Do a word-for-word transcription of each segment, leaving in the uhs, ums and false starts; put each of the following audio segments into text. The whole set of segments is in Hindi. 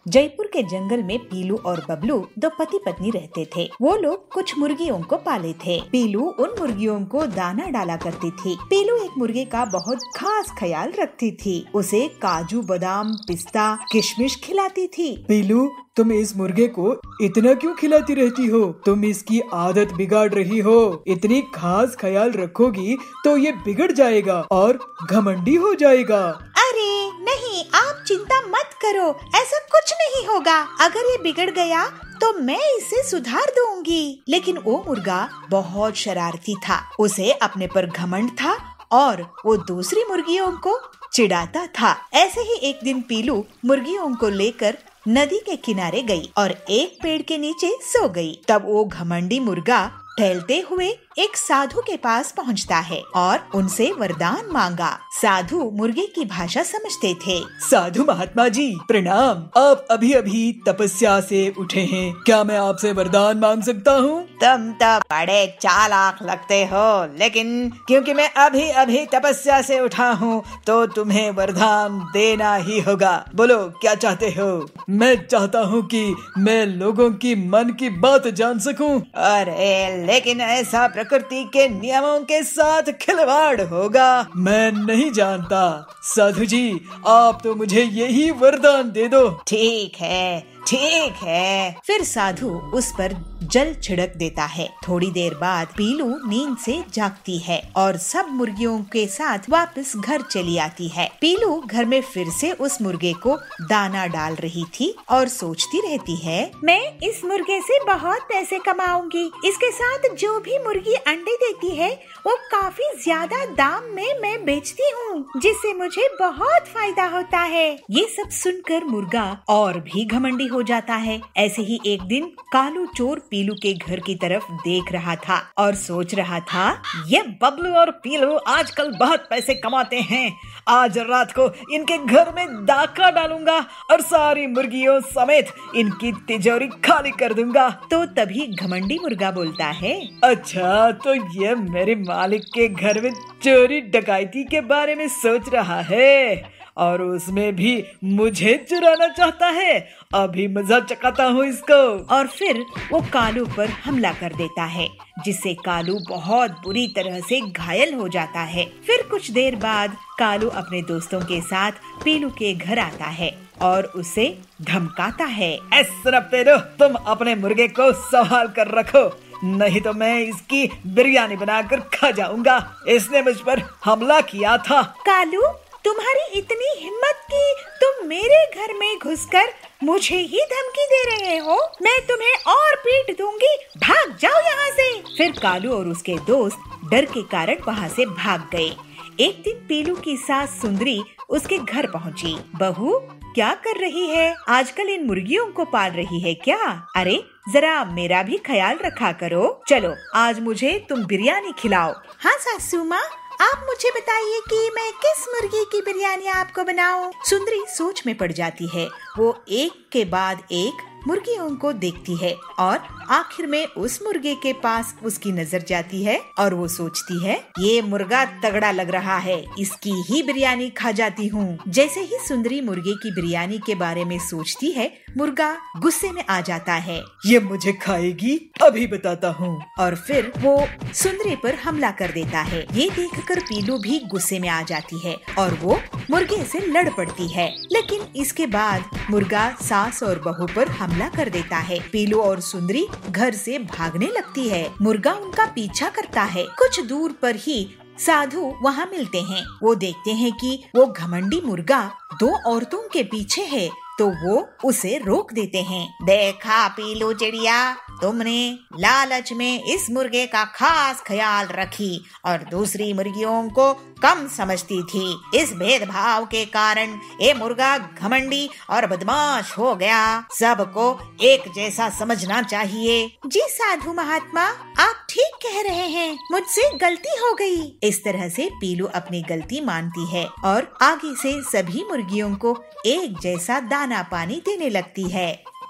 जयपुर के जंगल में पीलू और बबलू दो पति पत्नी रहते थे। वो लोग कुछ मुर्गियों को पाले थे। पीलू उन मुर्गियों को दाना डाला करती थी। पीलू एक मुर्गे का बहुत खास ख्याल रखती थी। उसे काजू, बादाम, पिस्ता, किशमिश खिलाती थी। पीलू, तुम इस मुर्गे को इतना क्यों खिलाती रहती हो? तुम इसकी आदत बिगाड़ रही हो। इतनी खास ख्याल रखोगी तो ये बिगड़ जाएगा और घमंडी हो जाएगा। अरे नहीं, आप चिंता मत करो, ऐसा कुछ नहीं होगा। अगर ये बिगड़ गया तो मैं इसे सुधार दूंगी। लेकिन वो मुर्गा बहुत शरारती था। उसे अपने पर घमंड था और वो दूसरी मुर्गियों को चिढ़ाता था। ऐसे ही एक दिन पीलू मुर्गियों को लेकर नदी के किनारे गई और एक पेड़ के नीचे सो गई। तब वो घमंडी मुर्गा टहलते हुए एक साधु के पास पहुंचता है और उनसे वरदान मांगा। साधु मुर्गे की भाषा समझते थे। साधु महात्मा जी प्रणाम। आप अभी अभी तपस्या से उठे हैं, क्या मैं आपसे वरदान मांग सकता हूँ? तुम तो बड़े चालाक लगते हो, लेकिन क्योंकि मैं अभी अभी तपस्या से उठा हूँ तो तुम्हें वरदान देना ही होगा। बोलो क्या चाहते हो? मैं चाहता हूँ कि मैं लोगों की मन की बात जान सकूं। अरे लेकिन ऐसा प्रकृति के नियमों के साथ खिलवाड़ होगा। मैं नहीं जानता। साधु जी, आप तो मुझे यही वरदान दे दो। ठीक है ठीक है। फिर साधु उस पर जल छिड़क देता है। थोड़ी देर बाद पीलू नींद से जागती है और सब मुर्गियों के साथ वापस घर चली आती है। पीलू घर में फिर से उस मुर्गे को दाना डाल रही थी और सोचती रहती है, मैं इस मुर्गे से बहुत पैसे कमाऊंगी। इसके साथ जो भी मुर्गी अंडे देती है वो काफी ज्यादा दाम में मैं बेचती हूँ, जिससे मुझे बहुत फायदा होता है। ये सब सुनकर मुर्गा और भी घमंडी हो जाता है। ऐसे ही एक दिन कालू चोर पीलू के घर की तरफ देख रहा था और सोच रहा था, ये बबलू और पीलू आजकल बहुत पैसे कमाते हैं। आज रात को इनके घर में डाका डालूंगा और सारी मुर्गियों समेत इनकी तिजोरी खाली कर दूंगा। तो तभी घमंडी मुर्गा बोलता है, अच्छा तो ये मेरे मालिक के घर में चोरी डकैती के बारे में सोच रहा है और उसमें भी मुझे चुराना चाहता है। अभी मजा चखाता हूँ इसको। और फिर वो कालू पर हमला कर देता है, जिससे कालू बहुत बुरी तरह से घायल हो जाता है। फिर कुछ देर बाद कालू अपने दोस्तों के साथ पीलू के घर आता है और उसे धमकाता है, ऐसा पेलो, तुम अपने मुर्गे को संभाल कर रखो, नहीं तो मैं इसकी बिरयानी बनाकर खा जाऊंगा। इसने मुझ पर हमला किया था। कालू, तुम्हारी इतनी हिम्मत कि तुम मेरे घर में घुसकर मुझे ही धमकी दे रहे हो? मैं तुम्हें और पीट दूंगी, भाग जाओ यहाँ से। फिर कालू और उसके दोस्त डर के कारण वहाँ से भाग गए। एक दिन पीलू की सास सुंदरी उसके घर पहुँची। बहू, क्या कर रही है? आजकल इन मुर्गियों को पाल रही है क्या? अरे जरा मेरा भी ख्याल रखा करो। चलो आज मुझे तुम बिरयानी खिलाओ। हाँ सासू माँ, आप मुझे बताइए कि मैं किस मुर्गी की बिरयानी आपको बनाऊं? सुंदरी सोच में पड़ जाती है। वो एक के बाद एक मुर्गियों को देखती है और आखिर में उस मुर्गे के पास उसकी नजर जाती है और वो सोचती है, ये मुर्गा तगड़ा लग रहा है, इसकी ही बिरयानी खा जाती हूँ। जैसे ही सुंदरी मुर्गे की बिरयानी के बारे में सोचती है, मुर्गा गुस्से में आ जाता है। ये मुझे खाएगी, अभी बताता हूँ। और फिर वो सुंदरी पर हमला कर देता है। ये देखकर पीलू भी गुस्से में आ जाती है और वो मुर्गे से लड़ पड़ती है। लेकिन इसके बाद मुर्गा सास और बहू पर हमला कर देता है। पीलू और सुंदरी घर से भागने लगती है। मुर्गा उनका पीछा करता है। कुछ दूर पर ही साधु वहाँ मिलते हैं। वो देखते हैं कि वो घमंडी मुर्गा दो औरतों के पीछे है, तो वो उसे रोक देते हैं। देखा पीलू चिड़िया, तुमने लालच में इस मुर्गे का खास ख्याल रखी और दूसरी मुर्गियों को कम समझती थी। इस भेदभाव के कारण ये मुर्गा घमंडी और बदमाश हो गया। सबको एक जैसा समझना चाहिए। जी साधु महात्मा, आप ठीक कह रहे हैं, मुझसे गलती हो गई। इस तरह से पीलू अपनी गलती मानती है और आगे से सभी मुर्गियों को एक जैसा दाना पानी देने लगती है।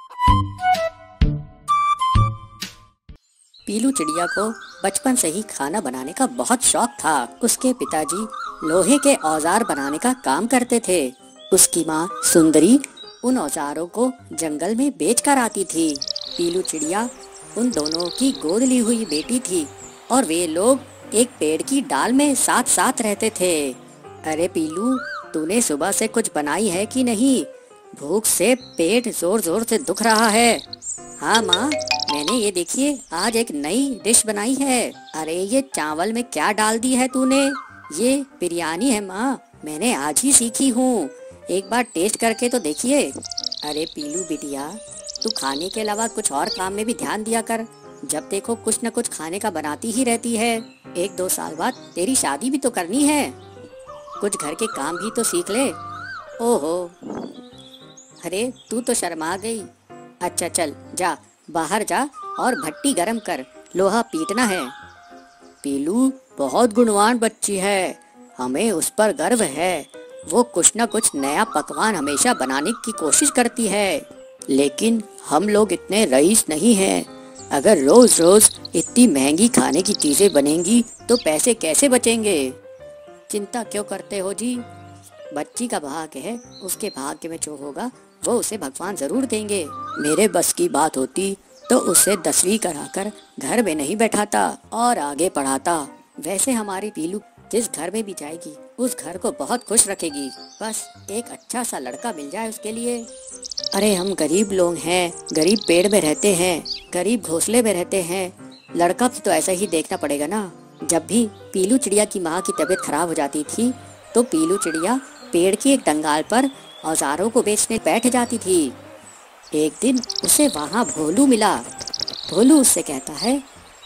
पीलू चिड़िया को बचपन से ही खाना बनाने का बहुत शौक था। उसके पिताजी लोहे के औजार बनाने का काम करते थे। उसकी माँ सुंदरी उन औजारों को जंगल में बेच कर आती थी। पीलू चिड़िया उन दोनों की गोद ली हुई बेटी थी और वे लोग एक पेड़ की डाल में साथ साथ रहते थे। अरे पीलू, तूने सुबह से कुछ बनाई है कि नहीं? भूख से पेट जोर जोर से दुख रहा है। हाँ माँ, मैंने ये देखिए आज एक नई डिश बनाई है। अरे ये चावल में क्या डाल दी है तूने? ये बिरयानी है माँ, मैंने आज ही सीखी हूँ, एक बार टेस्ट करके तो देखिए। अरे पीलू बिटिया, तू खाने के अलावा कुछ और काम में भी ध्यान दिया कर। जब देखो कुछ न कुछ खाने का बनाती ही रहती है। एक दो साल बाद तेरी शादी भी तो करनी है, कुछ घर के काम भी तो सीख ले। ओहो, अरे तू तो शर्मा गई। अच्छा चल जा, बाहर जा और भट्टी गरम कर, लोहा पीटना है। पीलू बहुत गुणवान बच्ची है, हमें उस पर गर्व है। वो कुछ न कुछ नया पकवान हमेशा बनाने की कोशिश करती है, लेकिन हम लोग इतने रईस नहीं हैं। अगर रोज रोज इतनी महंगी खाने की चीजें बनेंगी तो पैसे कैसे बचेंगे? चिंता क्यों करते हो जी? बच्ची का भाग्य है, उसके भाग्य में जो होगा वो उसे भगवान जरूर देंगे। मेरे बस की बात होती तो उसे दसवीं कराकर घर में नहीं बैठाता और आगे पढ़ाता। वैसे हमारी पीलू जिस घर में भी जाएगी उस घर को बहुत खुश रखेगी, बस एक अच्छा सा लड़का मिल जाए उसके लिए। अरे हम गरीब लोग हैं, गरीब पेड़ में रहते हैं, गरीब घोंसले में रहते हैं, लड़का भी तो ऐसा ही देखना पड़ेगा ना। जब भी पीलू चिड़िया की माँ की तबीयत खराब हो जाती थी तो पीलू चिड़िया पेड़ की एक डंगाल पर औजारों को बेचने बैठ जाती थी। एक दिन उसे वहाँ भोलू मिला। भोलू उससे कहता है,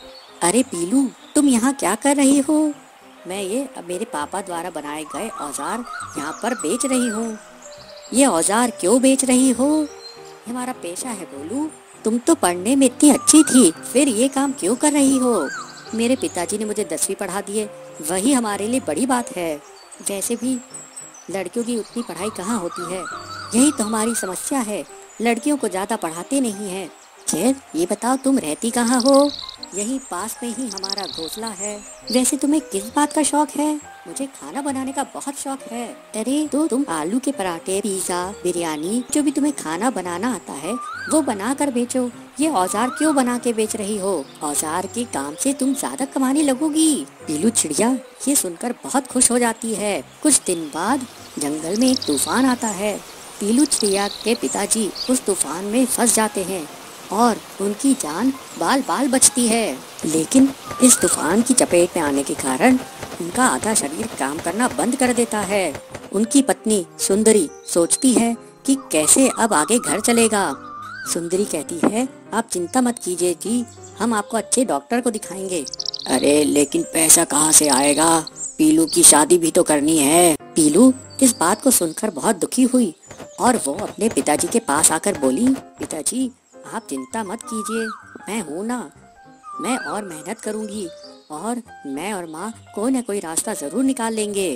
अरे पीलू, तुम यहाँ क्या कर रही हो? मैं ये अब मेरे पापा द्वारा बनाए गए औजार यहाँ पर बेच रही हूँ। ये औजार क्यों बेच रही हो? ये हमारा पेशा है भोलू। तुम तो पढ़ने में इतनी अच्छी थी, फिर ये काम क्यों कर रही हो? मेरे पिताजी ने मुझे दसवीं पढ़ा दिए, वही हमारे लिए बड़ी बात है। वैसे भी लड़कियों की उतनी पढ़ाई कहाँ होती है, यही तो हमारी समस्या है, लड़कियों को ज्यादा पढ़ाते नहीं हैं। खैर ये बताओ तुम रहती कहाँ हो? यही पास में ही हमारा घोंसला है। वैसे तुम्हें किस बात का शौक है? मुझे खाना बनाने का बहुत शौक है। अरे तो तुम आलू के पराठे, पिज्जा, बिरयानी, जो भी तुम्हें खाना बनाना आता है वो बना कर बेचो। ये औजार क्यों बना के बेच रही हो? औजार के काम से तुम ज्यादा कमाने लगोगी। पीलू चिड़िया ये सुनकर बहुत खुश हो जाती है। कुछ दिन बाद जंगल में एक तूफान आता है। पीलू चिड़िया के पिताजी उस तूफान में फंस जाते हैं और उनकी जान बाल बाल बचती है। लेकिन इस तूफान की चपेट में आने के कारण उनका आधा शरीर काम करना बंद कर देता है। उनकी पत्नी सुंदरी सोचती है कि कैसे अब आगे घर चलेगा। सुंदरी कहती है, आप चिंता मत कीजिए जी, हम आपको अच्छे डॉक्टर को दिखाएंगे। अरे लेकिन पैसा कहाँ से आएगा? पीलू की शादी भी तो करनी है। पीलू इस बात को सुनकर बहुत दुखी हुई और वो अपने पिताजी के पास आकर बोली, पिताजी आप चिंता मत कीजिए, मैं हूँ ना, मैं और मेहनत करूँगी और मैं और माँ कोई न कोई रास्ता जरूर निकाल लेंगे।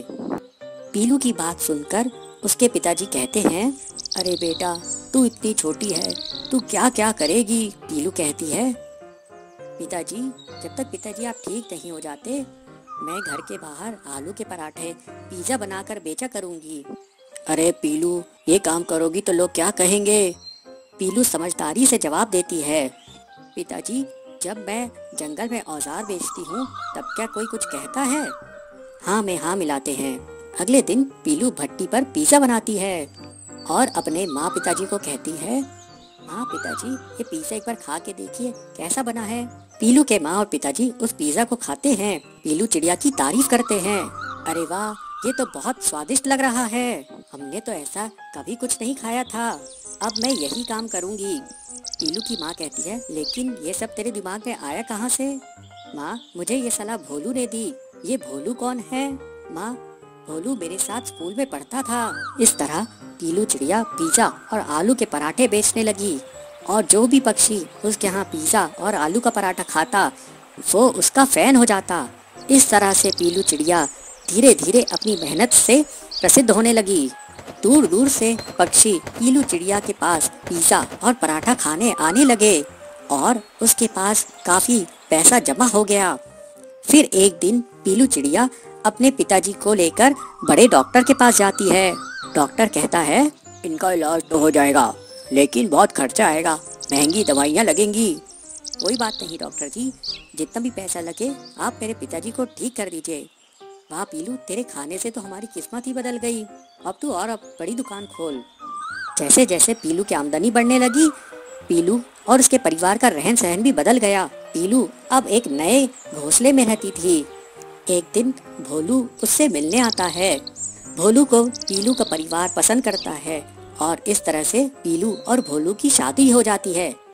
पीलू की बात सुनकर उसके पिताजी कहते हैं, अरे बेटा तू इतनी छोटी है, तू क्या क्या करेगी? पीलू कहती है, पिताजी जब तक पिताजी आप ठीक नहीं हो जाते मैं घर के बाहर आलू के पराठे, पिज्जा बनाकर बेचा करूँगी। अरे पीलू ये काम करोगी तो लोग क्या कहेंगे? पीलू समझदारी से जवाब देती है, पिताजी जब मैं जंगल में औजार बेचती हूँ तब क्या कोई कुछ कहता है? हाँ में हाँ मिलाते हैं। अगले दिन पीलू भट्टी पर पिज्जा बनाती है और अपने माँ पिताजी को कहती है, माँ पिताजी ये पिज्जा एक बार खा के देखिए कैसा बना है। पीलू के माँ और पिताजी उस पिज्जा को खाते हैं। पीलू चिड़िया की तारीफ करते हैं, अरे वाह ये तो बहुत स्वादिष्ट लग रहा है, हमने तो ऐसा कभी कुछ नहीं खाया था, अब मैं यही काम करूँगी। पीलू की माँ कहती है, लेकिन ये सब तेरे दिमाग में आया कहाँ से? माँ मुझे ये सलाह भोलू ने दी। ये भोलू कौन है? माँ भोलू मेरे साथ स्कूल में पढ़ता था। इस तरह पीलू चिड़िया पिज्जा और आलू के पराठे बेचने लगी और जो भी पक्षी उसके यहाँ पिज्जा और आलू का पराठा खाता वो उसका फैन हो जाता। इस तरह से पीलू चिड़िया धीरे धीरे अपनी मेहनत से प्रसिद्ध होने लगी। दूर दूर से पक्षी पीलू चिड़िया के पास पिज्जा और पराठा खाने आने लगे और उसके पास काफी पैसा जमा हो गया। फिर एक दिन पीलू चिड़िया अपने पिताजी को लेकर बड़े डॉक्टर के पास जाती है। डॉक्टर कहता है, इनका इलाज तो हो जाएगा, लेकिन बहुत खर्चा आएगा, महंगी दवाइयाँ लगेंगी। कोई बात नहीं डॉक्टर जी, जितना भी पैसा लगे आप मेरे पिताजी को ठीक कर दीजिए। वाह पीलू, तेरे खाने से तो हमारी किस्मत ही बदल गई। अब तू और अब बड़ी दुकान खोल। जैसे जैसे पीलू की आमदनी बढ़ने लगी, पीलू और उसके परिवार का रहन सहन भी बदल गया। पीलू अब एक नए घोंसले में रहती थी। एक दिन भोलू उससे मिलने आता है। भोलू को पीलू का परिवार पसंद करता है और इस तरह से पीलू और भोलू की शादी हो जाती है।